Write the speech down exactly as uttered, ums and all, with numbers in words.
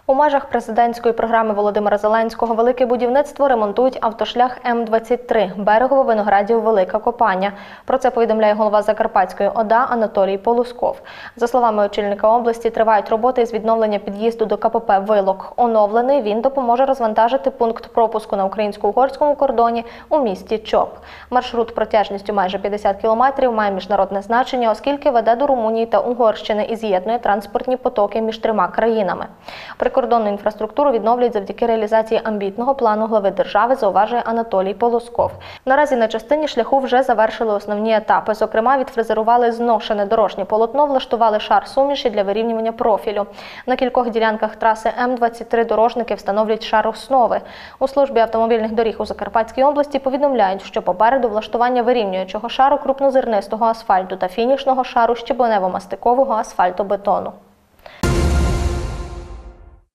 У межах президентської програми Володимира Зеленського «Велике будівництво» ремонтують автошлях М двадцять три Берегово-Виноградів-Велика Копання. Про це повідомляє голова Закарпатської ОДА Анатолій Полусков. За словами очільника області, тривають роботи з відновлення під'їзду до ка пе пе «Вилок». Оновлений він допоможе розвантажити пункт пропуску на українсько-угорському кордоні у місті Чоп. Маршрут протяжністю майже п'ятдесят кілометрів має міжнародне значення, оскільки веде до Румунії та Угорщини і з'єднує транспортні потоки між трьома країнами. Прикордонну інфраструктуру відновлюють завдяки реалізації амбітного плану глави держави, зауважує Анатолій Полусков. Наразі на частині шляху вже завершили основні етапи. Зокрема, відфрезерували зношене дорожнє полотно, влаштували шар суміші для вирівнювання профілю. На кількох ділянках траси М двадцять три дорожники встановлюють шар основи. У службі автомобільних доріг у Закарпатській області повідомляють, що попереду влаштування вирівнюючого шару крупнозернистого асфальту та фінішного шару щебенево-мастикового асфальтобетону.